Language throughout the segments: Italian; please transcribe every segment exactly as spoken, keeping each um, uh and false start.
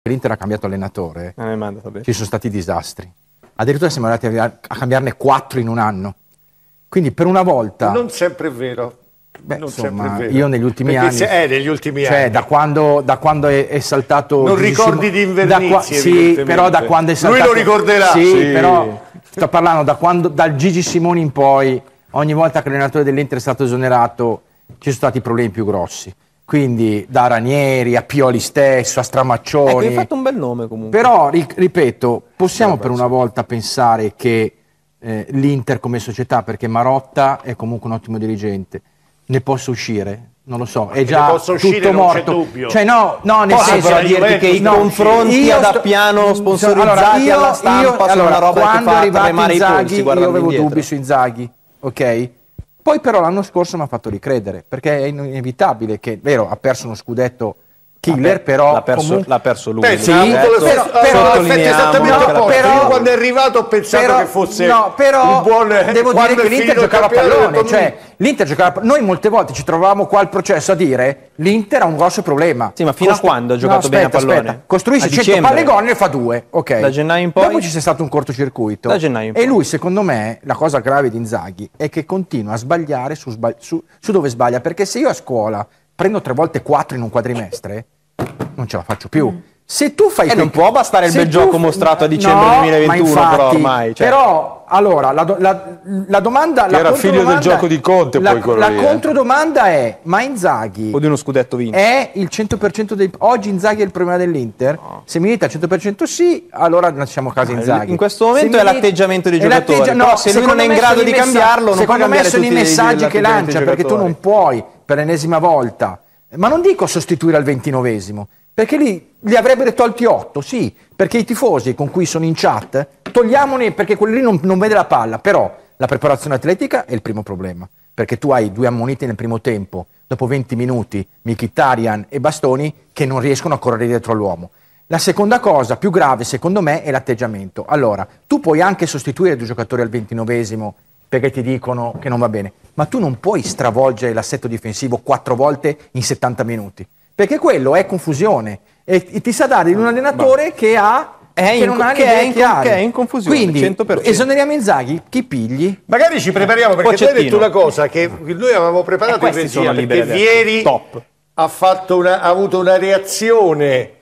l'Inter ha cambiato allenatore, eh, mandato bene. Ci sono stati disastri. Addirittura siamo andati a, a cambiarne quattro in un anno. Quindi per una volta... Non sempre è vero. Beh, non insomma, sempre è vero. io negli ultimi Perché anni... Se, eh, negli ultimi cioè, anni. da quando, da quando è, è saltato... Non ricordi di Invernizi, sì, però da quando è saltato... Lui lo ricorderà. Sì, sì. però sto parlando da quando, dal Gigi Simoni in poi, ogni volta che l'allenatore dell'Inter è stato esonerato, ci sono stati problemi più grossi. Quindi da Ranieri a Pioli stesso, a Stramaccioni. Ecco, hai fatto un bel nome comunque. Però, ri ripeto, possiamo per una volta pensare che eh, l'Inter come società, perché Marotta è comunque un ottimo dirigente, ne possa uscire? Non lo so, è già possa uscire, tutto non morto. c'è dubbio. Cioè no, no, nel Posso senso però dirti che i no, confronti io ad sto- Appiano sponsorizzati allora, io, alla stampa io, sono allora, una roba che quando è fa arrivato tremare i Inzaghi, polsi io guardando avevo indietro. dubbi su Inzaghi, ok? Poi però l'anno scorso mi ha fatto ricredere, perché è inevitabile che, vero, ha perso uno scudetto killer, però l'ha perso, comunque... l'ha perso lui. Beh, lui sì, ha avuto lo però- stesso, però- ha effetti esattamente no, opposti. però- Io quando è arrivato ho pensato però, che fosse no, però un buon... devo dire che l'Inter giocava a pallone, cioè lui... l'Inter giocava a... noi molte volte ci trovavamo qua al processo a dire l'Inter ha un grosso problema. Sì, ma fino Costru... a quando ha giocato no, bene a aspetta, pallone? aspetta. Costruisce A cento dicembre? palle gol e ne fa due, ok. Da gennaio in poi? Dopo ci sia stato un cortocircuito. Da gennaio in e poi. lui, secondo me, la cosa grave di Inzaghi è che continua a sbagliare su, sbagli... su... su dove sbaglia, perché se io a scuola prendo tre volte quattro in un quadrimestre, non ce la faccio più. Mm. Se tu fai e non può bastare il bel gioco mostrato a dicembre no, duemilaventuno, infatti, però ormai. Cioè. Però, allora, la, do, la, la domanda... Che la era figlio del gioco di Conte, la, poi quello La lì, eh. controdomanda è, ma Inzaghi... O di uno scudetto vinto. È il cento per cento dei... Oggi Inzaghi è il problema dell'Inter? No. Se mi dite al cento per cento sì, allora lasciamo a casa Inzaghi. In questo momento se è l'atteggiamento dei giocatori. No, se lui non è in grado di cambiarlo, non può secondo me cambiare sono i tutti messaggi che lancia, perché tu giocatori. non puoi, per l'ennesima volta, ma non dico sostituire al ventinovesimo, perché lì li avrebbero tolti otto, sì, perché i tifosi con cui sono in chat, togliamoli perché quelli lì non, non vede la palla, però la preparazione atletica è il primo problema, perché tu hai due ammoniti nel primo tempo, dopo venti minuti, Mkhitaryan e Bastoni, che non riescono a correre dietro all'uomo. La seconda cosa più grave, secondo me, è l'atteggiamento. Allora, tu puoi anche sostituire due giocatori al ventinovesimo perché ti dicono che non va bene, ma tu non puoi stravolgere l'assetto difensivo quattro volte in settanta minuti, perché quello è confusione e, e ti sa dare di un allenatore bah. che ha è che in, non ha che, è in, che è in confusione. Quindi cento per cento. esoneriamo Inzaghi, chi pigli? Magari ci prepariamo, perché tu hai detto una cosa che noi avevamo preparato in regia, perché Vieri top. Ha, fatto una, ha avuto una reazione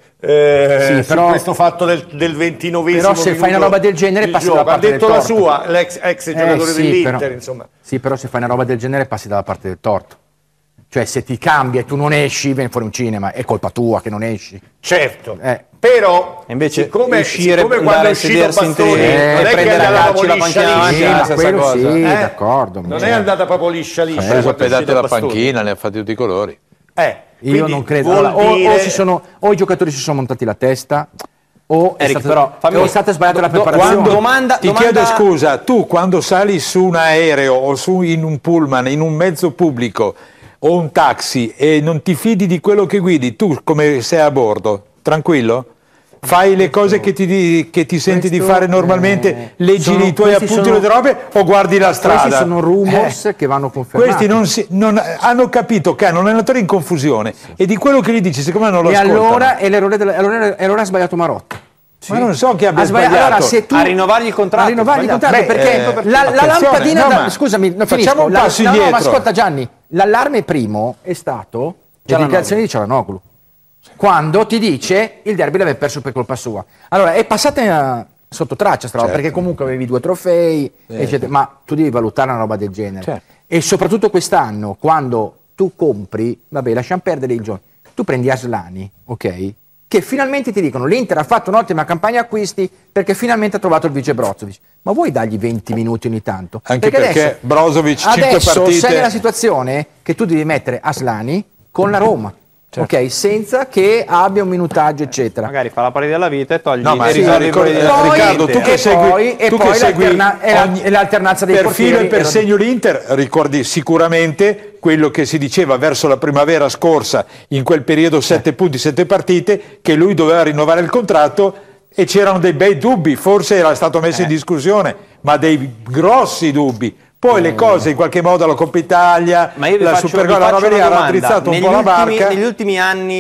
eh, sì, però, su questo fatto del, del ventinovesimo però se fai una roba del genere passi dalla parte ha detto del la torto. sua, l'ex ex giocatore eh, sì, dell'Inter, però, insomma. Sì, però se fai una roba del genere passi dalla parte del torto. Cioè se ti cambia e tu non esci, viene fuori un cinema, è colpa tua che non esci. Certo, eh. però e invece siccome, uscire, siccome quando è uscito Bastoni eh, non è che è andata proprio la liscia panchina liscia, sì, quello cosa. sì, eh? d'accordo. Non è andata proprio liscia liscia. Eh, pedate la panchina, ne ha fatti tutti i colori. Eh, Io non credo. Allora, o, dire... o, si sono, o i giocatori si sono montati la testa, o è, Eric, stato, però, fammi, o è stata sbagliata la preparazione. Quando, domanda, ti domanda... chiedo scusa, tu quando sali su un aereo o su in un pullman, in un mezzo pubblico o un taxi e non ti fidi di quello che guidi, tu come sei a bordo? Tranquillo? Fai le cose che ti, che ti senti questo, di fare normalmente, eh, leggi sono, i tuoi appunti sono, le robe o guardi la strada? Questi sono rumors eh, che vanno confermati. Questi non, si, non hanno capito che hanno un allenatore in confusione sì. e di quello che gli dici secondo me non lo e ascoltano. Allora, e l'errore della, allora, allora ha sbagliato Marotta. Sì. Ma non so che abbia ha sbagliato, sbagliato allora, se tu, a rinnovargli il contratto, a rinnovargli il contratto Beh, perché eh, la, la lampadina no, da, scusami, no, facciamo un la, passo no, indietro. No, ma ascolta Gianni, l'allarme primo è stato le dichiarazioni di Cialanoglu. Quando ti dice il derby l'aveva perso per colpa sua. Allora è passata sotto traccia sta roba, certo. perché comunque avevi due trofei, certo. eccetera, ma tu devi valutare una roba del genere. Certo. E soprattutto quest'anno, quando tu compri, vabbè, lasciamo perdere il giorno, tu prendi Aslani, ok? Che finalmente ti dicono l'Inter ha fatto un'ottima campagna acquisti perché finalmente ha trovato il vice Brozovic. Ma vuoi dargli venti minuti ogni tanto? Anche perché, perché adesso, Brozovic cinque adesso partite... sei nella situazione che tu devi mettere Aslani con la Roma. Certo. Ok, senza che abbia un minutaggio, eccetera. Magari fa la partita della vita e togli no, ma e sì, risolvi ricordi, i poi, Riccardo, tu che e segui, poi, e tu poi che segui ogni, l'alternanza dei per portieri. filo e per segno l'Inter, ricordi sicuramente quello che si diceva verso la primavera scorsa, in quel periodo sette eh. punti, sette partite, che lui doveva rinnovare il contratto e c'erano dei bei dubbi, forse era stato messo eh. in discussione, ma dei grossi dubbi. Poi le cose in qualche modo la Coppa Italia, ma io vi la faccio, Supercopa, la roba lì ha raddrizzato un po' la barca. Negli ultimi anni, da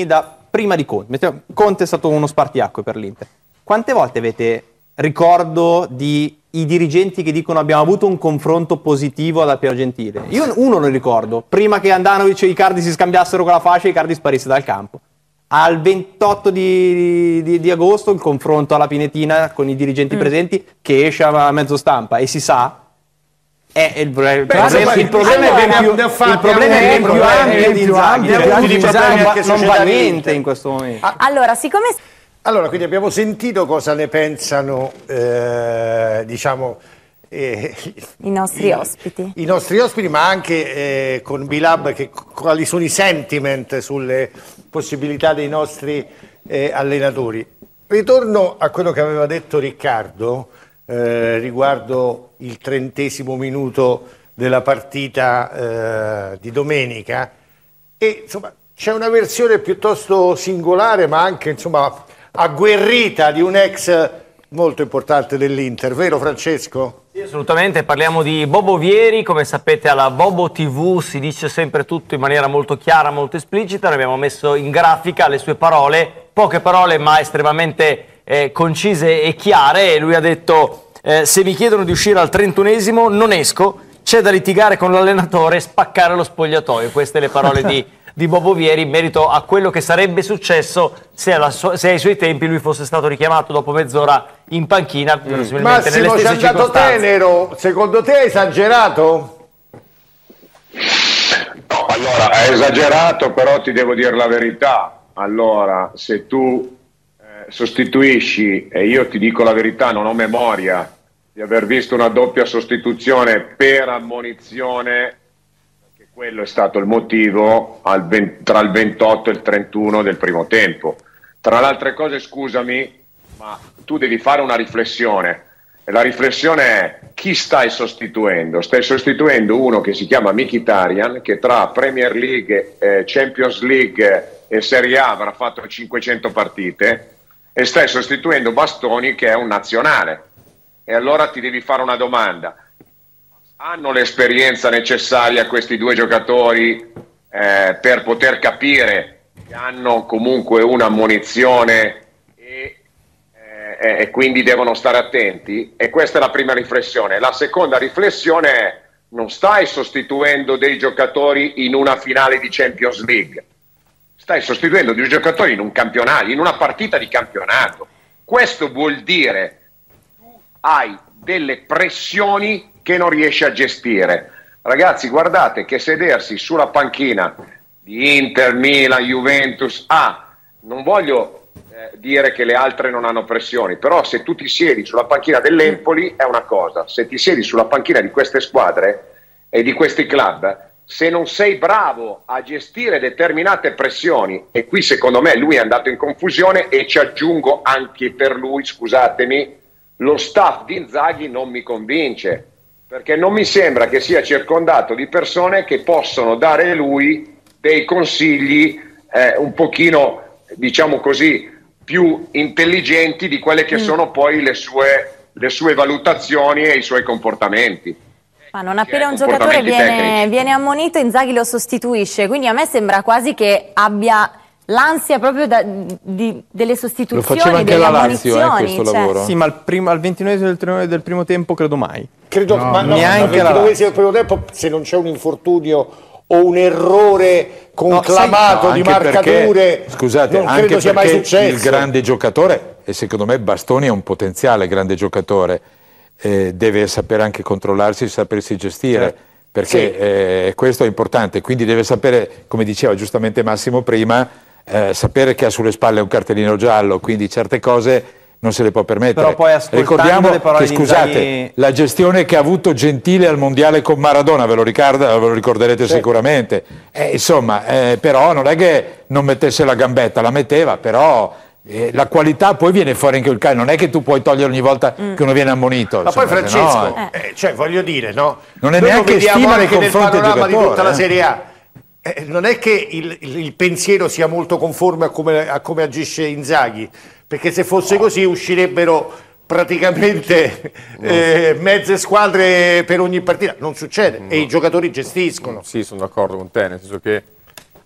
prima di Conte. Conte è stato uno spartiacque per l'Inter. Quante volte avete ricordo di i dirigenti che dicono abbiamo avuto un confronto positivo da Piero Gentile? Io uno lo ricordo, prima che Andanovic e Icardi si scambiassero con la fascia e Icardi sparisse dal campo. Al ventotto di, di, di agosto il confronto alla Pinetina con i dirigenti mm. presenti che esce a mezzo stampa e si sa è il, il Beh, problema, il problema allora, è ben più, il problema è ben più ampio di Inzaghi, non va niente in questo momento. Allora, siccome Allora, quindi abbiamo sentito cosa ne pensano, eh, diciamo, eh, i nostri i, ospiti. I nostri ospiti, ma anche eh, con Bilab, che, quali sono i sentiment sulle possibilità dei nostri eh, allenatori. Ritorno a quello che aveva detto Riccardo eh, riguardo il trentesimo minuto della partita eh, di domenica e insomma c'è una versione piuttosto singolare, ma anche insomma agguerrita di un ex molto importante dell'Inter, vero Francesco? Sì, assolutamente, parliamo di Bobo Vieri, come sapete alla Bobo tivù si dice sempre tutto in maniera molto chiara, molto esplicita, noi abbiamo messo in grafica le sue parole, poche parole ma estremamente eh, concise e chiare, e lui ha detto eh, se mi chiedono di uscire al trentunesimo non esco, c'è da litigare con l'allenatore e spaccare lo spogliatoio, queste le parole di di Bobo Vieri in merito a quello che sarebbe successo se, alla su- se ai suoi tempi lui fosse stato richiamato dopo mezz'ora in panchina, mm. possibilmente Massimo, nelle stesse c'è andato tenero, secondo te è esagerato? No, allora è esagerato, però ti devo dire la verità. Allora, se tu eh, sostituisci, e io ti dico la verità, non ho memoria di aver visto una doppia sostituzione per ammonizione, quello è stato il motivo al venti, tra il ventotto e il trentuno del primo tempo. Tra le altre cose, scusami, ma tu devi fare una riflessione. E la riflessione è: chi stai sostituendo? Stai sostituendo uno che si chiama Mkhitaryan, che tra Premier League, eh, Champions League e Serie A avrà fatto cinquecento partite, e stai sostituendo Bastoni, che è un nazionale. E allora ti devi fare una domanda: hanno l'esperienza necessaria questi due giocatori eh, per poter capire che hanno comunque una ammonizione e, eh, e quindi devono stare attenti? E questa è la prima riflessione. La seconda riflessione è: non stai sostituendo dei giocatori in una finale di Champions League, stai sostituendo dei giocatori in un campionato, in una partita di campionato. Questo vuol dire che tu hai delle pressioni che non riesce a gestire. Ragazzi, guardate che sedersi sulla panchina di Inter, Milan, Juventus, ah, non voglio eh, dire che le altre non hanno pressioni, però se tu ti siedi sulla panchina dell'Empoli è una cosa, se ti siedi sulla panchina di queste squadre e di questi club, se non sei bravo a gestire determinate pressioni, e qui secondo me lui è andato in confusione, e ci aggiungo anche per lui, scusatemi, lo staff di Inzaghi non mi convince, perché non mi sembra che sia circondato di persone che possono dare lui dei consigli eh, un pochino, diciamo così, più intelligenti di quelle che mm. sono poi le sue, le sue valutazioni e i suoi comportamenti. Ma non appena un giocatore viene, viene ammonito, Inzaghi lo sostituisce, quindi a me sembra quasi che abbia l'ansia proprio da, di, delle sostituzioni, lo faceva anche delle la Lazio, eh, ammonizioni. questo Cioè. lavoro. Sì, ma al, primo, al ventinovesimo del, del primo tempo credo mai. Credo, no, ma no, neanche al ventinovesimo del primo tempo, se non c'è un infortunio o un errore conclamato no, di anche marcature, perché, scusate, non anche credo sia mai perché successo. Il grande giocatore, e secondo me Bastoni è un potenziale grande giocatore, eh, deve sapere anche controllarsi, sapersi gestire. Certo. Perché sì. eh, questo è importante, quindi deve sapere, come diceva giustamente Massimo prima, eh, sapere che ha sulle spalle un cartellino giallo, quindi certe cose non se le può permettere. Però poi ricordiamo le parole che, scusate, Inzaghi... la gestione che ha avuto Gentile al mondiale con Maradona, ve lo, ricorda, ve lo ricorderete sì. sicuramente, eh, insomma, eh, però non è che non mettesse la gambetta, la metteva, però... Eh, la qualità poi viene fuori anche il calcio, non è che tu puoi togliere ogni volta mm. che uno viene ammonito. Ma insomma, poi Francesco, no, eh, cioè voglio dire, no? Non è Noi neanche stima nei confronti del giocatore, di tutta eh? la Serie A. Eh, non è che il, il, il pensiero sia molto conforme a come, a come agisce Inzaghi, perché se fosse così uscirebbero praticamente eh, mezze squadre per ogni partita. Non succede, no. E i giocatori gestiscono. Sì, sono d'accordo con te, nel senso che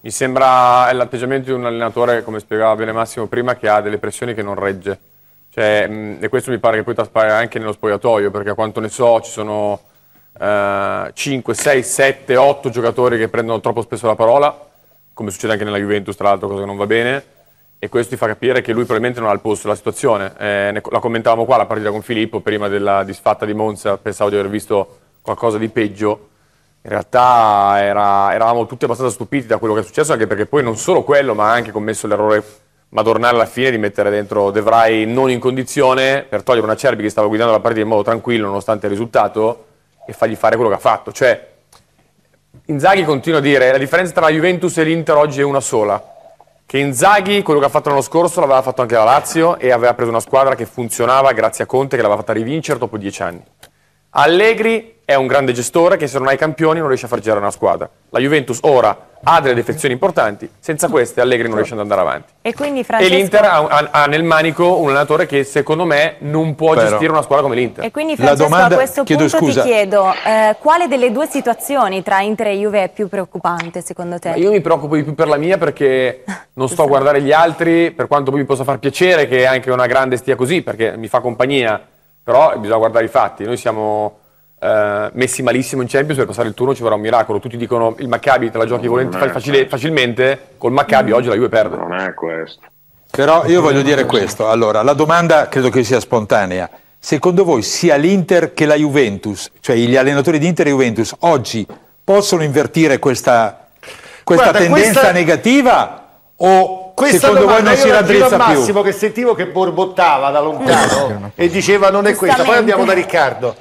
Mi sembra l'atteggiamento di un allenatore, come spiegava bene Massimo prima, che ha delle pressioni che non regge. Cioè, mh, e questo mi pare che poi traspare anche nello spogliatoio, perché a quanto ne so ci sono uh, cinque, sei, sette, otto giocatori che prendono troppo spesso la parola, come succede anche nella Juventus, tra l'altro, cosa che non va bene, e questo ti fa capire che lui probabilmente non ha il polso della situazione. Eh, ne, la commentavamo qua la partita con Filippo, prima della disfatta di Monza, pensavo di aver visto qualcosa di peggio. In realtà era, eravamo tutti abbastanza stupiti da quello che è successo, anche perché poi non solo quello, ma ha anche commesso l'errore madornale alla fine di mettere dentro De Vrij non in condizione per togliere una Acerbi che stava guidando la partita in modo tranquillo nonostante il risultato e fargli fare quello che ha fatto. Cioè, Inzaghi continua a dire la differenza tra la Juventus e l'Inter oggi è una sola, che Inzaghi quello che ha fatto l'anno scorso l'aveva fatto anche la Lazio e aveva preso una squadra che funzionava grazie a Conte, che l'aveva fatta rivincere dopo dieci anni. Allegri è un grande gestore che se non ha i campioni non riesce a far girare una squadra. La Juventus ora ha delle defezioni importanti, senza queste Allegri non riesce ad andare avanti. E quindi Francesco... E l'Inter ha, ha, ha nel manico un allenatore che secondo me non può Però. gestire una squadra come l'Inter. E quindi Francesco, domanda... a questo chiedo punto scusa. ti chiedo, eh, quale delle due situazioni tra Inter e Juve è più preoccupante secondo te? Ma io mi preoccupo di più per la mia perché non sto a guardare gli altri, per quanto poi mi possa far piacere che anche una grande stia così, perché mi fa compagnia, però bisogna guardare i fatti. Noi siamo... Uh, messi malissimo in Champions, per passare il turno ci vorrà un miracolo. Tutti dicono il Maccabi te la giochi volenti, fai facile, facilmente, col Maccabi oggi la Juve perde. Non è questo. Però io voglio dire questo, allora, la domanda credo che sia spontanea. Secondo voi sia l'Inter che la Juventus, cioè gli allenatori di Inter e Juventus, oggi possono invertire questa, questa Guarda, tendenza questa- negativa o Questa secondo voi domanda non si io la giro a raddrizza più? Massimo, che sentivo che borbottava da lontano e diceva non è questa. Poi Giustamente. andiamo da Riccardo.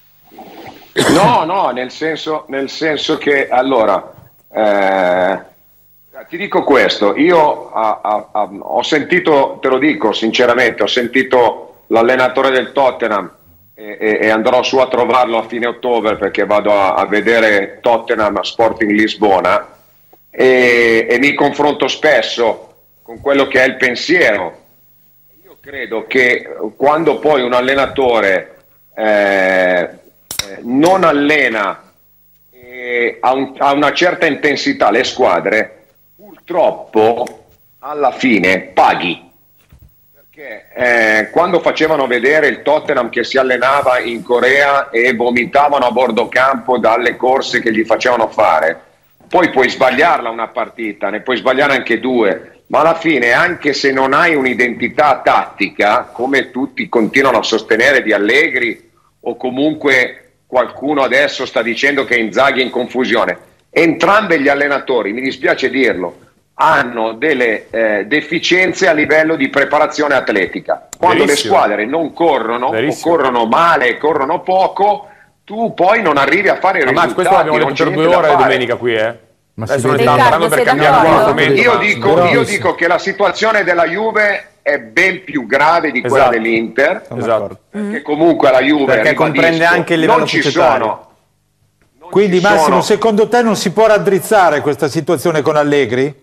No, no, nel senso, nel senso che, allora, eh, ti dico questo, io a, a, a, ho sentito, te lo dico sinceramente, ho sentito l'allenatore del Tottenham e, e, e andrò su a trovarlo a fine ottobre perché vado a, a vedere Tottenham Sporting Lisbona e, e mi confronto spesso con quello che è il pensiero. Io credo che quando poi un allenatore... Eh, non allena eh, a, un, a una certa intensità le squadre, purtroppo alla fine paghi, perché eh, quando facevano vedere il Tottenham che si allenava in Corea e vomitavano a bordo campo dalle corse che gli facevano fare, poi puoi sbagliarla una partita, ne puoi sbagliare anche due, ma alla fine anche se non hai un'identità tattica, come tutti continuano a sostenere di Allegri, o comunque qualcuno adesso sta dicendo che Inzaghi è in confusione, entrambi gli allenatori, mi dispiace dirlo, hanno delle eh, deficienze a livello di preparazione atletica. Quando Verissimo. le squadre non corrono Verissimo. o corrono male, corrono poco, tu poi non arrivi a fare i Ma risultati. questo l'abbiamo non detto c'è per due niente da ore fare. domenica qui, eh? Ma Adesso si non vede- stiamo Riccardo, parlando per sei cambiare d'accordo? argomento. Io dico, io Bravissimo. dico che la situazione della Juve è ben più grave di quella Esatto. dell'Inter, Esatto. perché comunque la Juve, Perché ribadisco, comprende anche il livello non ci societario. sono. non Quindi ci Massimo, sono- secondo te non si può raddrizzare questa situazione con Allegri?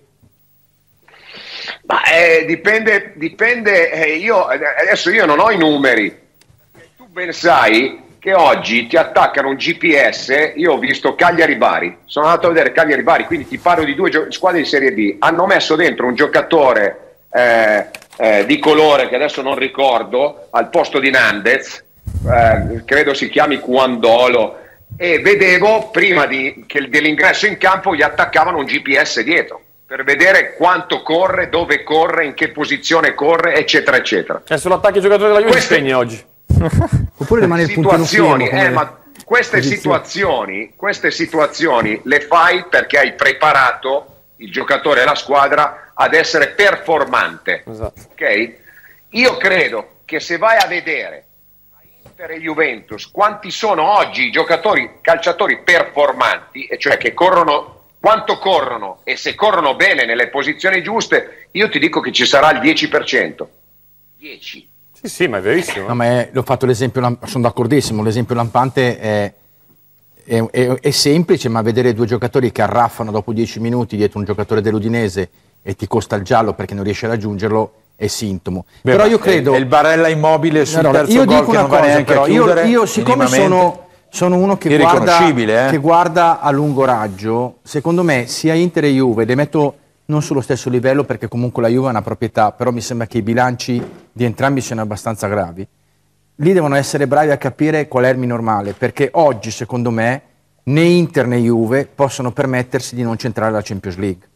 Ma eh, dipende, dipende eh, io, adesso io non ho i numeri, tu ben sai che oggi ti attaccano un G P S, io ho visto Cagliari-Bari, sono andato a vedere Cagliari-Bari, quindi ti parlo di due gio- squadre di Serie D, hanno messo dentro un giocatore eh, eh, di colore che adesso non ricordo, al posto di Nandez, eh, credo si chiami Quandolo, e vedevo prima di, che dell'ingresso in campo gli attaccavano un G P S dietro per vedere quanto corre, dove corre, in che posizione corre, eccetera eccetera. E sull'attacco ai giocatori della Juve si Queste- spegne oggi. Oppure rimane il puntino situazioni, fermo. eh, come ma queste posizione. situazioni, queste situazioni le fai perché hai preparato il giocatore e la squadra ad essere performante. Esatto. Ok? Io credo che se vai a vedere Inter e Juventus quanti sono oggi i giocatori calciatori performanti, e cioè che corrono, quanto corrono e se corrono bene nelle posizioni giuste, io ti dico che ci sarà il dieci per cento. dieci. Sì, sì, ma è verissimo. No, ma è- l'ho fatto l'esempio, lamp- sono d'accordissimo, l'esempio lampante è, è- è- è semplice, ma vedere due giocatori che arraffano dopo dieci minuti dietro un giocatore dell'Udinese e ti costa il giallo perché non riesci a raggiungerlo è sintomo. Beh, però ma io credo... è il Barella Immobile sul Allora, terzo io gol dico che una non va cosa neanche però, a io, chiudere io siccome minimamente. sono sono uno che guarda, Irriconoscibile, eh? che guarda a lungo raggio. Secondo me sia Inter e Juve, le metto non sullo stesso livello perché comunque la Juve è una proprietà, però mi sembra che i bilanci di entrambi siano abbastanza gravi. Lì devono essere bravi a capire qual è il normale, perché oggi secondo me né Inter né Juve possono permettersi di non centrare la Champions League.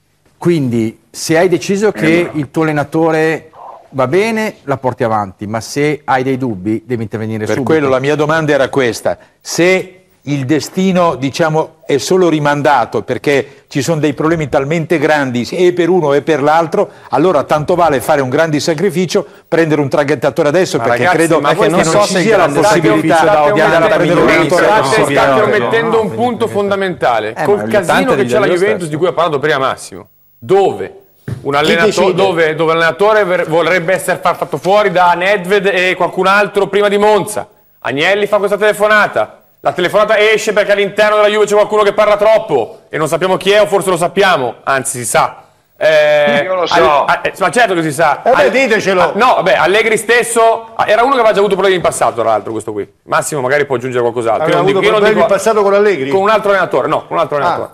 Quindi se hai deciso che il tuo allenatore va bene, la porti avanti, ma se hai dei dubbi devi intervenire Per subito. quello la mia domanda era questa: se il destino, diciamo, è solo rimandato perché ci sono dei problemi talmente grandi e per uno e per l'altro, allora tanto vale fare un grande sacrificio, prendere un traghettatore adesso, Ma perché ragazzi, credo ma che voi non non so ci se sia la possibilità di andare a prendere un allenatore State, possibile. state omettendo un punto fondamentale, Eh, col ma casino che c'è la Juventus stesso. di cui ha parlato prima Massimo, dove un allenatore, decide? dove, dove l'allenatore ver- vorrebbe essere far fatto fuori da Nedved e qualcun altro prima di Monza, Agnelli fa questa telefonata, la telefonata esce perché all'interno della Juve c'è qualcuno che parla troppo e non sappiamo chi è, o forse lo sappiamo, anzi si sa. Eh, Io lo so. Al- a- eh, ma certo che si sa. Eh beh, Al- ditecelo. ah, no, vabbè, Allegri stesso ah, era uno che aveva già avuto problemi in passato, tra l'altro, questo qui. Massimo magari può aggiungere qualcos'altro. Aveva Io non avuto dico- io non problemi dico- in passato con Allegri? Con un altro allenatore, no, con un altro allenatore.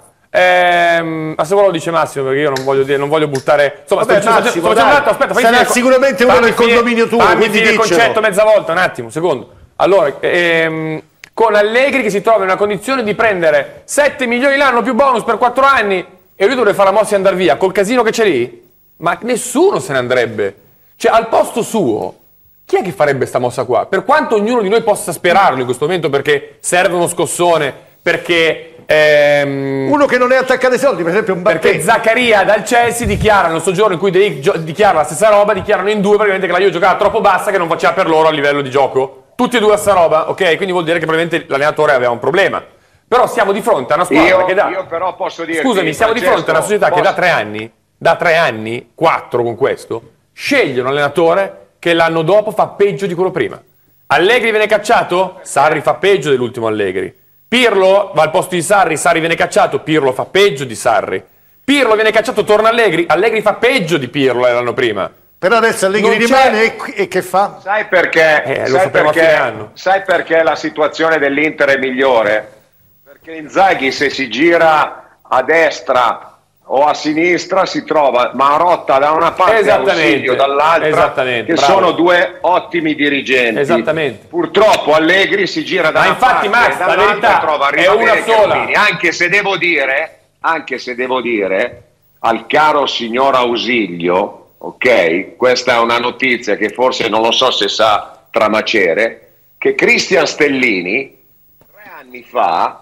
Ehm, ma se vuole lo dice Massimo, perché io non voglio dire, non voglio buttare. Insomma, Vabbè, sto- sto- Massimo, sto- sto- dai. aspetta, aspetta, fammi Sarà finire- sicuramente uno fammi del finire- condominio tuo, fammi quindi finire il diccelo. concetto mezza volta, un attimo, un secondo. Allora, ehm, con Allegri che si trova in una condizione di prendere sette milioni l'anno più bonus per quattro anni e lui dovrebbe fare la mossa e andare via, col casino che c'è lì, ma nessuno se ne andrebbe. Cioè, al posto suo, chi è che farebbe sta mossa qua? Per quanto ognuno di noi possa sperarlo in questo momento, perché serve uno scossone, perché... ehm, Uno che non è attaccato ai soldi, per esempio un perché Mbappé. Zaccaria dal Chelsea dichiara nel soggiorno in cui De Ligt gio- dichiara la stessa roba, dichiarano in due praticamente che la Juve giocava troppo bassa, che non faceva per loro a livello di gioco. Tutti e due la stessa roba, ok? Quindi vuol dire che probabilmente l'allenatore aveva un problema. Però siamo di fronte a una squadra Io, che da... io però posso dire. Scusami, siamo di fronte a una società che da tre anni, da tre anni, quattro con questo, sceglie un allenatore che l'anno dopo fa peggio di quello prima. Allegri viene cacciato? Sarri fa peggio dell'ultimo Allegri. Pirlo va al posto di Sarri, Sarri viene cacciato, Pirlo fa peggio di Sarri. Pirlo viene cacciato, torna Allegri, Allegri fa peggio di Pirlo l'anno prima. Però adesso Allegri Non c'è- rimane e, e che fa? Sai perché? Eh, lo sai, sapremo a perché fine anno. sai perché la situazione dell'Inter è migliore? Perché Inzaghi, se si gira a destra o a sinistra, si trova Marotta da una parte e Esattamente. Ausilio dall'altra, Esattamente, che bravo. sono due ottimi dirigenti. Esattamente. Purtroppo Allegri si gira da Ma una infatti, parte Max, e la dall'altra verità e trova è Ribamene una e sola. Chiellini. Anche se devo dire, anche se devo dire al caro signor Ausilio, ok, questa è una notizia che forse non lo so se sa Tramacere, che Cristian Stellini tre anni fa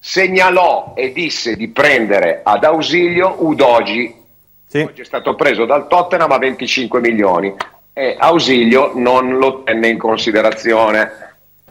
segnalò e disse di prendere ad Ausilio Udogi. Sì. Oggi è stato preso dal Tottenham a venticinque milioni e Ausilio non lo tenne in considerazione.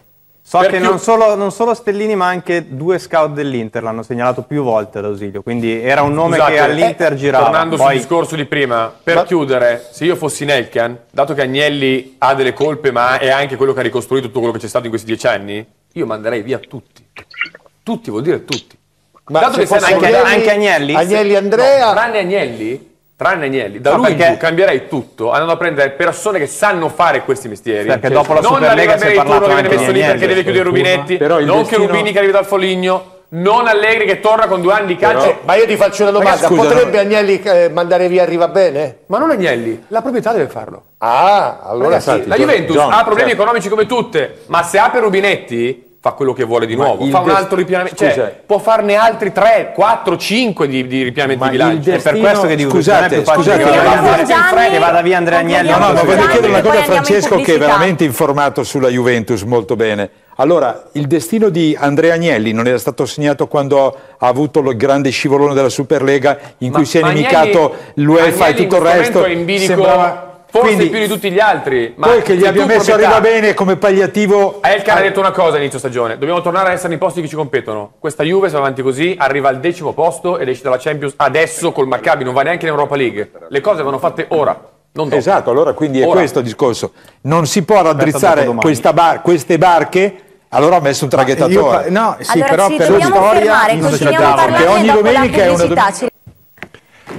So Per che più- non solo, non solo Stellini, ma anche due scout dell'Inter l'hanno segnalato più volte ad Ausilio, quindi era un nome Scusate, che all'Inter eh, girava. Tornando Poi- sul discorso di prima, per Ma- chiudere, se io fossi Nelkan, dato che Agnelli ha delle colpe, ma è anche quello che ha ricostruito tutto quello che c'è stato in questi dieci anni, io manderei via tutti. Tutti vuol dire tutti. Ma Dato se che sei fosse anche- anche Agnelli? Agnelli Andrea. No, tranne Agnelli, tranne Agnelli, da No, lui in perché- giù cambierei tutto, andando a prendere persone che sanno fare questi mestieri. Perché dopo la non Superlega si è arriva parlato Turno che viene anche di messo lì Agnelli. perché deve chiudere i rubinetti, Però il non destino- che Rubini che arriva dal Foligno, non Allegri che torna con due anni di calcio. Cioè, ma io ti faccio una domanda, Ragazzi, scusa, potrebbe Agnelli eh, mandare via Arrivabene? Ma non Agnelli, la proprietà deve farlo. Ah, allora Ragazzi, sì. la Juventus John, ha problemi certo. economici come tutte, ma se apre rubinetti fa quello che vuole di nuovo, il fa un des- altro ripianamento, scusa. cioè può farne altri tre, quattro, cinque di, di ripianamenti Ma di bilancio. il È per destino- questo che dico scusate, che non è più facile scusate, che vada via Concludiamo Andrea- con che vada via Andrea Agnelli. Concludiamo No, no, non ma con voglio so. chiedere una e cosa poi a andiamo in Francesco che è pubblicità. veramente informato sulla Juventus molto bene. Allora, il destino di Andrea Agnelli non era stato segnato quando ha avuto il grande scivolone della Superlega in cui Ma- si è ma inimicato Agnelli- l'UEFA e Agnelli in tutto il questo resto. momento è in bilico Sembrava... forse Quindi, più di tutti gli altri. Ma poi che gli se abbia tu messo proprietà- arriva bene come palliativo. Elkan ha detto una cosa all'inizio stagione, dobbiamo tornare a essere nei posti che ci competono. Questa Juve, se va avanti così, arriva al decimo posto ed esce dalla Champions adesso col Maccabi, non va neanche in Europa League. Le cose vanno fatte ora, non dopo. Esatto, allora quindi è Ora. questo il discorso. Non si può raddrizzare dopodomani. questa bar- queste barche, allora ha messo un Io pa- traghettatore. no, sì, Allora però ci per dobbiamo storia fermare, non si continuiamo a dava, parlare perché ogni dopo la domenica è una pubblicità. domenica. Ci-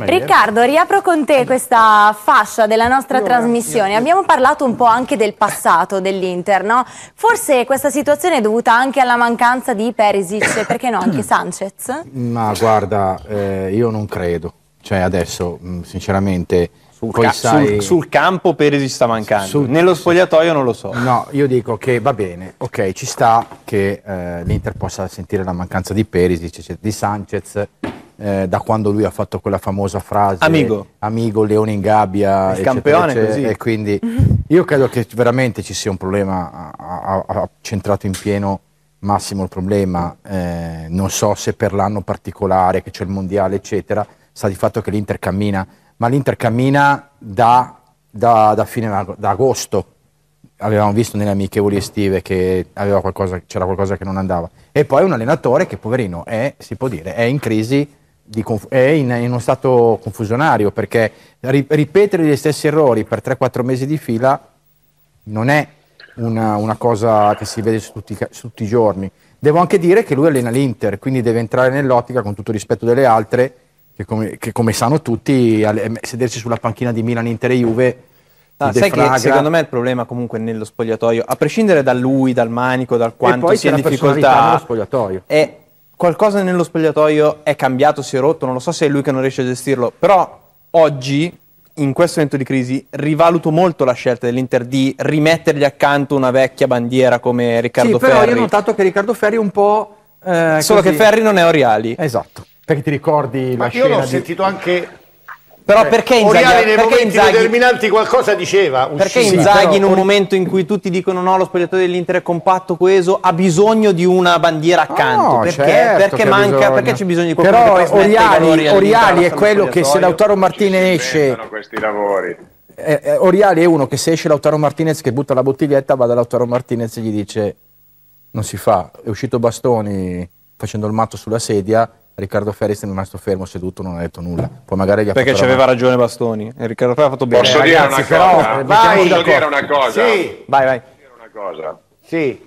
Riccardo, riapro con te questa fascia della nostra trasmissione. Abbiamo parlato un po' anche del passato dell'Inter, no? Forse questa situazione è dovuta anche alla mancanza di Perisic, perché no, anche Sanchez? Ma guarda, eh, io non credo. Cioè adesso, mh, sinceramente... Sul, poi ca- sai, sul, sul campo Perisic sta mancando, sul- nello spogliatoio non lo so. No, io dico che va bene, ok, ci sta che eh, l'Inter possa sentire la mancanza di Perisic, di Sanchez, eh, da quando lui ha fatto quella famosa frase Amigo. amigo Leone in gabbia, Il eccetera, campione, eccetera, così. e quindi io credo che veramente ci sia un problema, ha, ha- ha centrato in pieno Massimo il problema, eh, non so se per l'anno particolare che c'è il mondiale eccetera, sta di fatto che l'Inter cammina, ma l'Inter cammina da, da, da fine ag- da agosto. Avevamo visto nelle amichevoli estive che aveva qualcosa, c'era qualcosa che non andava. E poi un allenatore che, poverino, è, si può dire, è in crisi, di conf- è in, in uno stato confusionario, perché ri- ripetere gli stessi errori per tre quattro mesi di fila non è una, una cosa che si vede su tutti, i ca- su tutti i giorni. Devo anche dire che lui allena l'Inter, quindi deve entrare nell'ottica, con tutto il rispetto delle altre, che come, che come sanno tutti, alle- sedersi sulla panchina di Milan, Inter e Juve. No, ti sai che defragra. secondo me il problema comunque nello spogliatoio, a prescindere da lui, dal manico, dal quanto poi sia c'è in la personalità difficoltà, nello spogliatoio. è qualcosa nello spogliatoio è cambiato, si è rotto, non lo so se è lui che non riesce a gestirlo, però oggi, in questo momento di crisi, rivaluto molto la scelta dell'Inter di rimettergli accanto una vecchia bandiera come Riccardo Sì, però Ferri. io ho notato che Riccardo Ferri è un po'... eh, Solo così. che Ferri non è Oriali. Esatto, perché ti ricordi Ma la io scena l'ho di... sentito anche... Però perché Inzaghi, Oriali nei perché momenti Inzaghi, determinanti qualcosa diceva. perché uscì. Inzaghi però in un Ori- momento in cui tutti dicono no, lo spogliatoio dell'Inter è compatto, coeso, ha bisogno di una bandiera accanto? No, perché? certo perché che ha manca? bisogno. Perché c'è bisogno di qualcuno Però che trasmette i Oriali, valori all'interno Oriali dello è quello che se spogliatoio? Lautaro Martinez esce... Inventano questi lavori. eh, eh, Oriali è uno che se esce Lautaro Martinez che butta la bottiglietta, va da Lautaro Martinez e gli dice non si fa, è uscito Bastoni facendo il matto sulla sedia, Riccardo Ferri è rimasto fermo seduto, non ha detto nulla. Poi magari gli ha Perché fatto c'aveva la- ragione Bastoni e Riccardo Ferri ha fatto bene. Posso Eh, dire ragazzi, una però, cosa? eh, vai, Posso d'accordo. dire una cosa? Sì, Vai, vai. Dire una cosa. sì.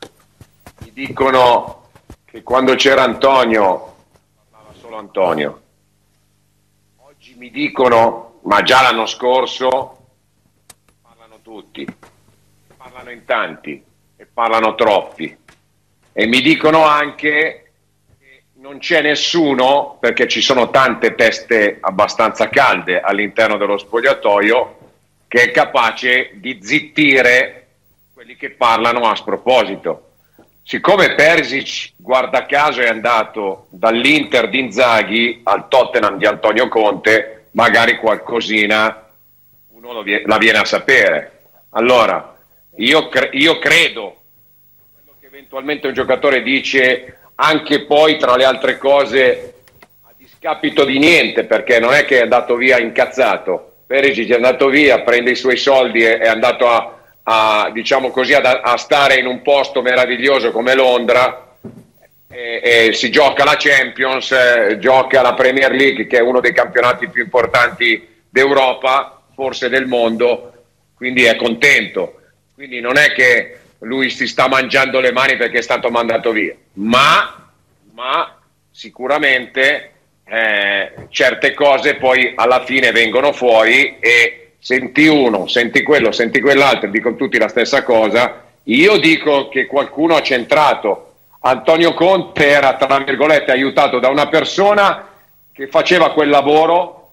Mi dicono che quando c'era Antonio parlava solo Antonio. Oggi mi dicono, ma già l'anno scorso parlano tutti, parlano in tanti e parlano troppi. E mi dicono anche che non c'è nessuno, perché ci sono tante teste abbastanza calde all'interno dello spogliatoio, che è capace di zittire quelli che parlano a sproposito. Siccome Perisic, guarda caso, è andato dall'Inter di Inzaghi al Tottenham di Antonio Conte, magari qualcosina uno lo vie- la viene a sapere. Allora, io, cre- io credo quello che eventualmente un giocatore dice, anche poi tra le altre cose a discapito di niente, perché non è che è andato via incazzato. Perisic è andato via, prende i suoi soldi e è andato a A, diciamo così, a, a stare in un posto meraviglioso come Londra e, e si gioca la Champions, eh, gioca la Premier League, che è uno dei campionati più importanti d'Europa, forse del mondo, quindi è contento. Quindi non è che lui si sta mangiando le mani perché è stato mandato via, ma, ma sicuramente eh, certe cose poi alla fine vengono fuori e senti uno, senti quello, senti quell'altro, dicono tutti la stessa cosa. Io dico che qualcuno ha centrato. Antonio Conte era, tra virgolette, aiutato da una persona che faceva quel lavoro,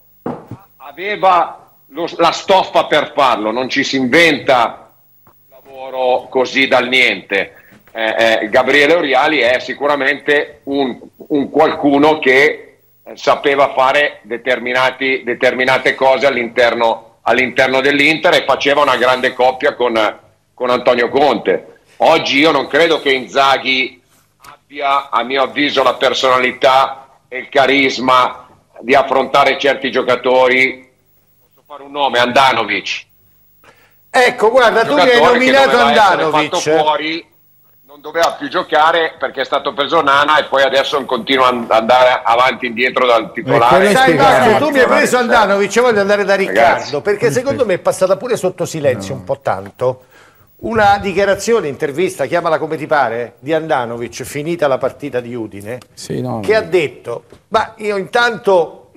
aveva lo- la stoffa per farlo, non ci si inventa un lavoro così dal niente. Eh, eh, Gabriele Oriali è sicuramente un, un qualcuno che eh, sapeva fare determinati, determinate cose all'interno all'interno dell'Inter e faceva una grande coppia con, con Antonio Conte. Oggi io non credo che Inzaghi abbia, a mio avviso, la personalità e il carisma di affrontare certi giocatori. Posso fare un nome, Andanovic. Ecco, guarda, tu mi hai Giocatore che nominato doveva essere Andanovic. fatto fuori, non doveva più giocare perché è stato preso Nana e poi adesso continua ad andare avanti e indietro dal titolare. Eh, Sai spiegare. Max, tu mi hai preso Andanovic, io voglio andare da Riccardo, Ragazzi. perché secondo me è passata pure sotto silenzio un po' tanto una dichiarazione, intervista, chiamala come ti pare, di Andanovic finita la partita di Udine, Sì, no, che no. ha detto, ma io intanto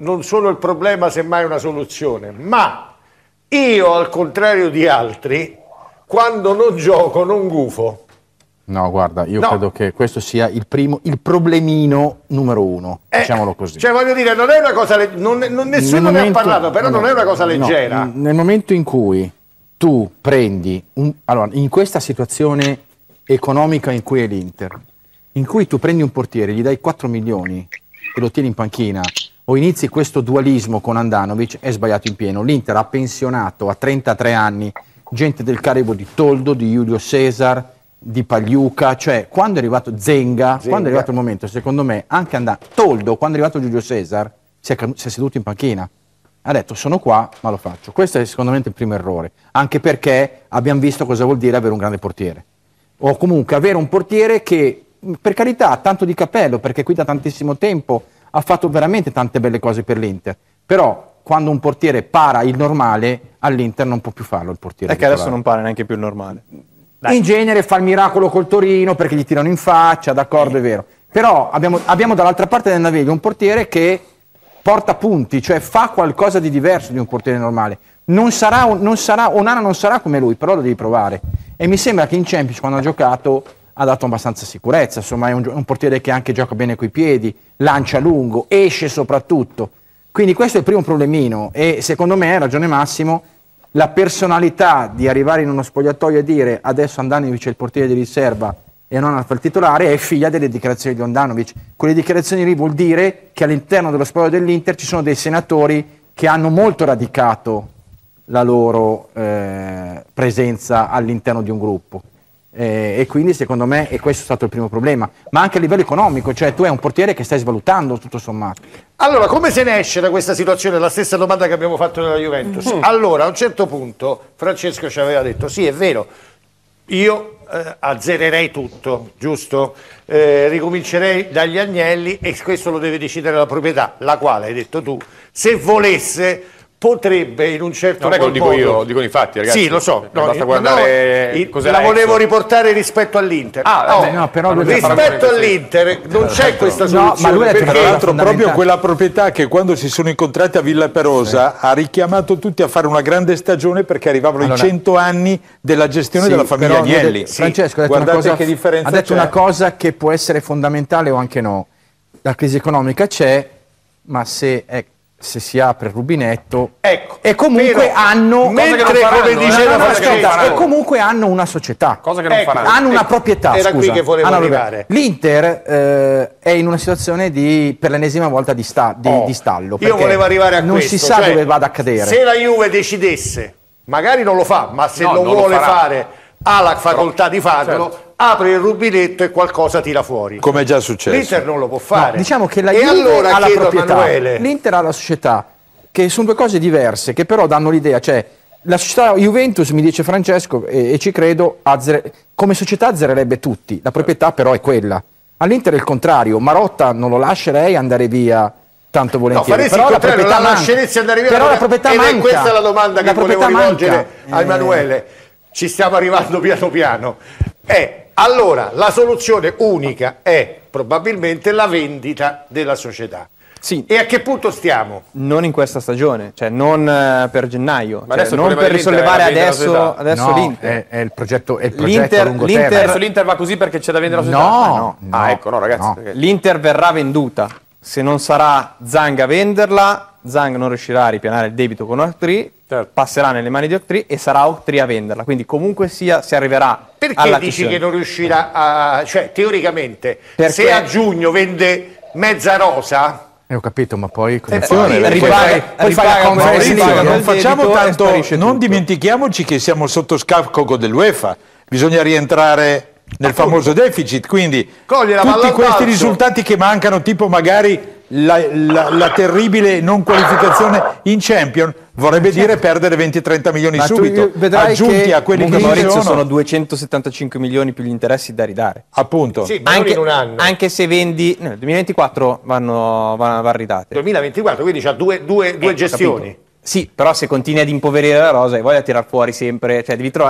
non sono il problema, semmai una soluzione, ma io, al contrario di altri, quando non gioco non gufo. No, guarda, io No. credo che questo sia il primo, il problemino numero uno, Eh, diciamolo così. Cioè, voglio dire, non è una cosa, le- non, non- nessuno Nel ne ha momento- parlato, però no, non è una cosa no, leggera. nel momento in cui tu prendi, un, allora, in questa situazione economica in cui è l'Inter, in cui tu prendi un portiere, gli dai quattro milioni e lo tieni in panchina, o inizi questo dualismo con Andanovic, è sbagliato in pieno. L'Inter ha pensionato a trentatré anni gente del calibro di Toldo, di Julio Cesar, di Pagliuca, cioè quando è arrivato Zenga, Zenga. quando è arrivato il momento, secondo me, anche andando, Toldo, quando è arrivato Giulio Cesar, si è, cam- si è seduto in panchina, ha detto sono qua, ma lo faccio. Questo è secondo me il primo errore, anche perché abbiamo visto cosa vuol dire avere un grande portiere, o comunque avere un portiere che, per carità, ha tanto di cappello, perché qui da tantissimo tempo ha fatto veramente tante belle cose per l'Inter, però quando un portiere para il normale, all'Inter non può più farlo il portiere. È che adesso titolare. non pare neanche più il normale. In genere fa il miracolo col Torino perché gli tirano in faccia, d'accordo, è vero. Però abbiamo, abbiamo dall'altra parte del naviglio un portiere che porta punti, cioè fa qualcosa di diverso di un portiere normale. Non sarà, un- non sarà, Onana non sarà come lui, però lo devi provare. E mi sembra che in Champions, quando ha giocato, ha dato abbastanza sicurezza. Insomma, è un, gio- un portiere che anche gioca bene coi piedi, lancia lungo, esce soprattutto. Quindi questo è il primo problemino. E secondo me, ha ragione Massimo, la personalità di arrivare in uno spogliatoio e dire adesso Andanovic è il portiere di riserva e non fa il titolare è figlia delle dichiarazioni di Andanovic. Quelle dichiarazioni lì vuol dire che all'interno dello spogliatoio dell'Inter ci sono dei senatori che hanno molto radicato la loro eh, presenza all'interno di un gruppo. Eh, e quindi secondo me e questo è stato il primo problema, ma anche a livello economico, cioè tu hai un portiere che stai svalutando tutto sommato. Allora, come se ne esce da questa situazione? La stessa domanda che abbiamo fatto nella Juventus. Allora, a un certo punto, Francesco ci aveva detto, sì, è vero, io eh, azzererei tutto, giusto? Eh, ricomincerei dagli agnelli e questo lo deve decidere la proprietà, la quale, hai detto tu, se volesse potrebbe in un certo Non è che lo dico modo- io, lo dicono i fatti, ragazzi. Sì, lo so. Eh, basta no, guardare no, il- cos'era la volevo Exxon. riportare rispetto all'Inter. Ah, Oh, beh, no, però lui rispetto paragone all'Inter non c'è questa No, soluzione. ma lui ha detto perché- Tra l'altro proprio fondamentale. quella proprietà che quando si sono incontrati a Villa Perosa ha richiamato tutti a fare una grande stagione perché arrivavano Allora- i cento anni della gestione Sì, della famiglia però lui ha Agnelli. detto- Francesco ha detto, una Guardate cosa, che differenza ha detto c'è. una cosa che può essere fondamentale o anche no. La crisi economica c'è, ma se, è- se si apre il rubinetto Ecco, e comunque però, hanno mentre, Cosa che non faranno, come eh, diceva no, no, Francesco, che non faranno. e comunque hanno una società. Cosa che non Ecco, faranno. Hanno una Ecco, proprietà, era qui scusa. che volevo Hanno una arrivare. proprietà. L'Inter eh, è in una situazione di, per l'ennesima volta di, sta- di- Oh, di stallo. Io perché volevo arrivare a non questo. si sa cioè, dove vada a cadere. Se la Juve decidesse, magari non lo fa, ma se No, lo non lo vuole farà. fare, ha la facoltà di farlo, certo. apre il rubinetto e qualcosa tira fuori. Come è già successo. L'Inter non lo può No, fare. diciamo che la e Juve allora ha la chiedo a proprietà, Emanuele, l'Inter ha la società, che sono due cose diverse, che però danno l'idea, cioè la società Juventus, mi dice Francesco, e, e ci credo, azzere- come società azzererebbe tutti, la proprietà però è quella. All'Inter è il contrario, Marotta non lo lascerei andare via tanto no, volentieri, faresti il però la contrario, proprietà la manca. lasceresti andare via. Però la proprietà ed manca. è questa la domanda La che volevo proprietà rivolgere manca. a Eh, Emanuele. Ci stiamo arrivando piano piano. Eh, allora, la soluzione unica è probabilmente la vendita della società. Sì. E a che punto stiamo? Non in questa stagione, cioè non eh, per gennaio, Ma cioè, adesso il non problema per dell'Inter risollevare è la vendita della adesso, società. adesso no, l'Inter. è, è il progetto, è il progetto L'Inter- a lungo l'Inter- termine. Adesso l'Inter va così perché c'è da vendere la società? No, Ah, no. no, Ah, ecco, no, ragazzi. no. perché- L'Inter verrà venduta, se non sarà Zang a venderla, Zang non riuscirà a ripianare il debito con Octree, Certo. passerà nelle mani di Octree e sarà Octree a venderla, quindi comunque sia si arriverà Perché alla dici cessione. che non riuscirà a... cioè, teoricamente, Perché- se a giugno vende mezza rosa... Eh, ho capito, ma poi cosa poi fai? ripaga- Poi fai- poi fai la ripaga- conference ripaga- league, non il facciamo debito e tanto, sparisce non tutto. dimentichiamoci che siamo sotto scacco dell'UEFA, bisogna rientrare nel famoso deficit, quindi Coglie la palla tutti al questi balzo. risultati che mancano, tipo magari la, la- la terribile non qualificazione in Champions, vorrebbe dire perdere venti trenta milioni Ma tu subito, vedrai aggiunti che a quelli che Comunque ci Maurizio sono, sono duecentosettantacinque milioni più gli interessi da ridare. appunto. Sì, ma non Anche, in un anno. anche se vendi nel duemilaventiquattro vanno, vanno, vanno ridate. duemilaventiquattro, quindi c'ha due, due, due Eh, ho gestioni. capito. Sì, però se continui ad impoverire la rosa e voglia tirar fuori sempre, cioè devi trovare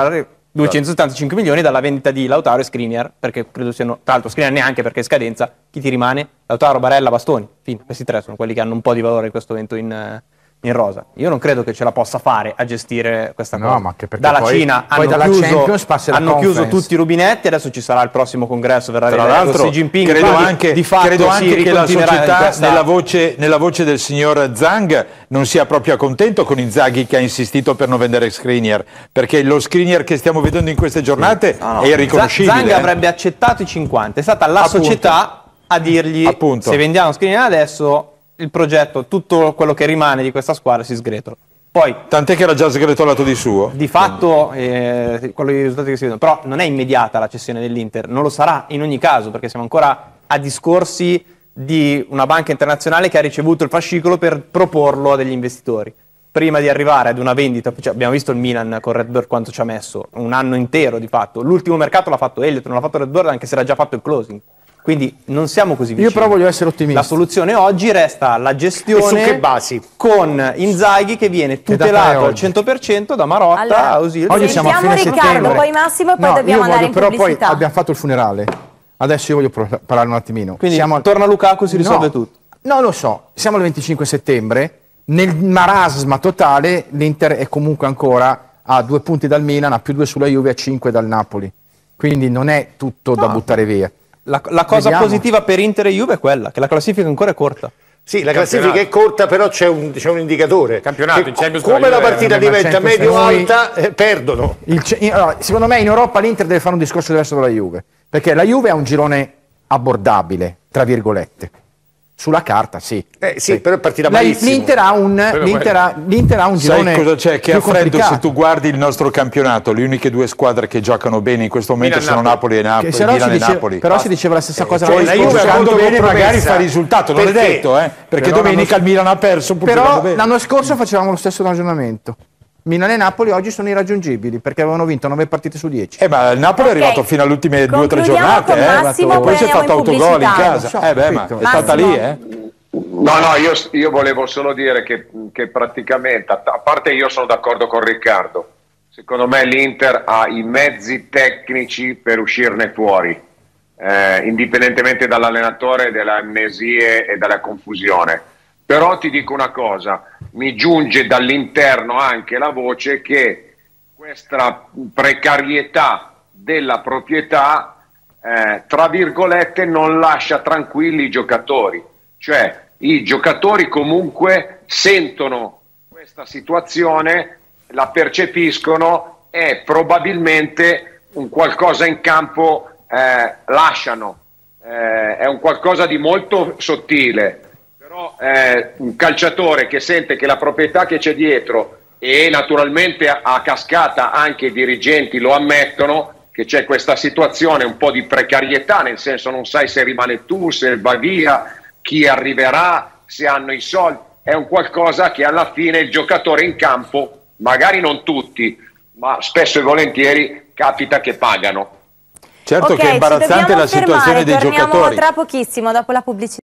duecentosettantacinque milioni dalla vendita di Lautaro e Skriniar, perché credo siano, tra l'altro Skriniar neanche perché è scadenza, chi ti rimane? Lautaro, Barella, Bastoni, fine, questi tre sono quelli che hanno un po' di valore in questo momento in, in rosa. Io non credo che ce la possa fare a gestire questa No, cosa. ma anche perché dalla poi- Cina poi hanno, dalla chiuso, Champions passi alla hanno chiuso Conference. tutti i rubinetti, adesso ci sarà il prossimo congresso, verrà Tra eletto l'altro, Xi Jinping, credo quindi anche, di fatto credo si anche che la ricontinuerà in società, questa- nella, voce, nella voce del signor Zhang, non sia proprio contento con Inzaghi che ha insistito per non vendere Skriniar, perché lo Skriniar che stiamo vedendo in queste giornate No, no, è irriconoscibile. Zhang eh. avrebbe accettato i cinquanta, è stata la Appunto. società a dirgli Appunto. se vendiamo Skriniar adesso il progetto, tutto quello che rimane di questa squadra si sgretola. Poi Tant'è che era già sgretolato di suo. di fatto eh, quello dei risultati che si vedono, però non è immediata la cessione dell'Inter, non lo sarà in ogni caso perché siamo ancora a discorsi di una banca internazionale che ha ricevuto il fascicolo per proporlo a degli investitori. Prima di arrivare ad una vendita, cioè abbiamo visto il Milan con Red Bird quanto ci ha messo, un anno intero di fatto. L'ultimo mercato l'ha fatto Elliott, non l'ha fatto Red Bird anche se era già fatto il closing. Quindi non siamo così vicini. Io però voglio essere ottimista. La soluzione oggi resta la E su gestione che basi? con Inzaghi che viene da fare tutelato al oggi. cento per cento da Marotta, Allora, Ausilio. Oggi siamo a Sentiamo fine Riccardo, settembre. poi Massimo e poi No, dobbiamo io andare voglio- in però pubblicità. poi abbiamo fatto il funerale. Adesso io voglio pro- parlare un attimino. Quindi Siamo- torna Lukaku, si risolve No, tutto. No, lo so. Siamo il venticinque settembre. Nel marasma totale l'Inter è comunque ancora a due punti dal Milan, a più due sulla Juve, a cinque dal Napoli. Quindi non è tutto da buttare via. La, la cosa Vediamo. positiva per Inter e Juve è quella, che la classifica ancora è corta. Sì, la classifica è corta, però c'è un, c'è un indicatore. Campionato, Che in Champions come con la la Juve, partita eh, ma diventa Champions medio-alta, eh, perdono. Il ce- in- allora, secondo me in Europa l'Inter deve fare un discorso diverso dalla Juve, perché la Juve ha un girone abbordabile, tra virgolette. Sulla carta, sì. Eh, sì, però è partita La- malissimo. L'Inter ha un, l'Inter ha, l'Inter ha un girone Sai cosa c'è? Che più a freddo, complicato. se tu guardi il nostro campionato, le uniche due squadre che giocano bene in questo momento Milan, sono Napoli e Napoli, Che se no si Milan e diceva- Napoli. però si diceva la stessa cosa cioè, l'anno la scorso. Juve ha giocando avuto bene magari compromessa. fa risultato, non è Perché? detto, eh? Perché Però domenica l'anno- il Milan ha perso, pur giocando Però bene. l'anno scorso facevamo lo stesso ragionamento. Milan e Napoli oggi sono irraggiungibili perché avevano vinto nove partite su dieci. Eh, ma il Napoli Ok. è arrivato fino alle ultime due o tre Concludiamo giornate, con eh? Massimo, poi poi si è andiamo fatto in autogol in pubblicità. casa. Lo so, eh beh, ma è capito. stata Massimo. lì, eh? No, no, io, io volevo solo dire che, che praticamente, a a parte io sono d'accordo con Riccardo, secondo me l'Inter ha i mezzi tecnici per uscirne fuori, eh, indipendentemente dall'allenatore, dalle amnesie e dalla confusione. Però ti dico una cosa, mi giunge dall'interno anche la voce che questa precarietà della proprietà Eh, tra virgolette non lascia tranquilli i giocatori, cioè i giocatori comunque sentono questa situazione, la percepiscono e probabilmente un qualcosa in campo eh, lasciano, eh, è un qualcosa di molto sottile, però eh, un calciatore che sente che la proprietà che c'è dietro e naturalmente a, a cascata anche i dirigenti lo ammettono, che c'è questa situazione un po' di precarietà, nel senso non sai se rimane tu, se va via, chi arriverà, se hanno i soldi, è un qualcosa che alla fine il giocatore in campo, magari non tutti, ma spesso e volentieri capita che pagano. Certo Ok, che è ci imbarazzante dobbiamo la situazione fermare, dei torniamo giocatori. tra pochissimo dopo la pubblicità.